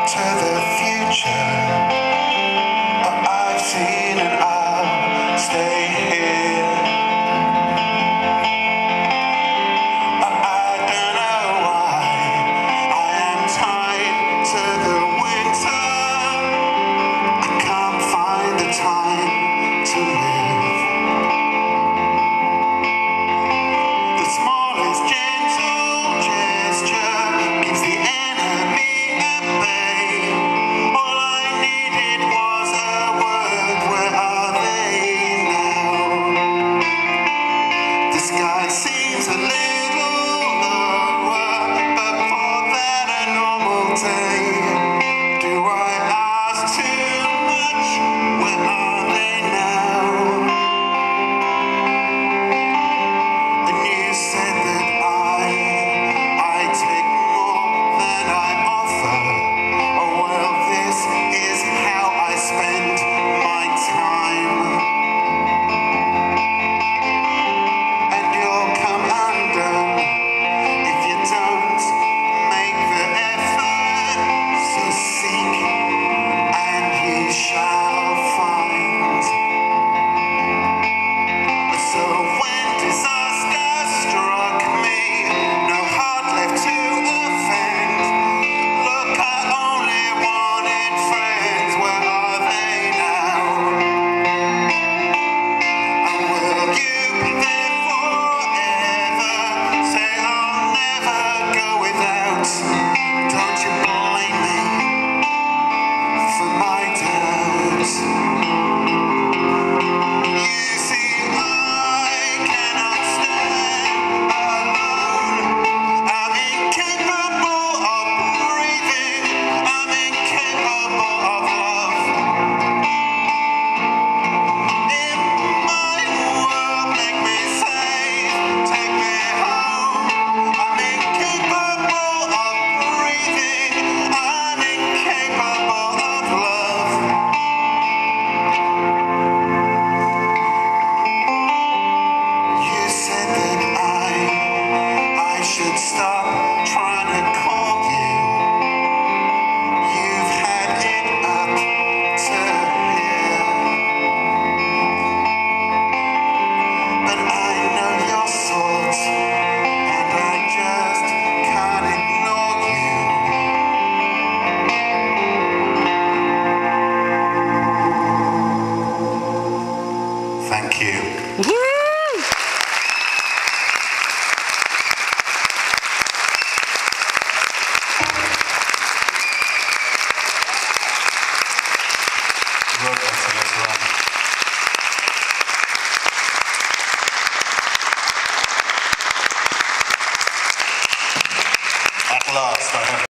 to the future. I've seen and I'll stay here. I don't know why I am tied to the winter. I can't find the time to live. The smallest gentle gesture keeps the enemy at bay. All I needed was a word, where are they now? The sky seems a little lower, but for that a normal day. Do I ask too much? Where are they now? And you said that I take more than I offer. Oh well, this is how I spend my time. And you'll come undone if you don't make the effort. So seek and ye shall find. So when disaster struck me, no heart left to offend. Look, I only wanted friends. Where are they now? And will you be there forever? Say I'll never go without. Don't you blame me for my doubts. You see, I cannot stand alone. I'm incapable of breathing. I'm incapable of love. In my world, make me safe, take me home. I'm incapable of breathing. I'm incapable of love. You said that I should stop trying to call you. You've had it up to here. But I know your sort, and I just can't ignore you. Thank you. Woo! At last, I have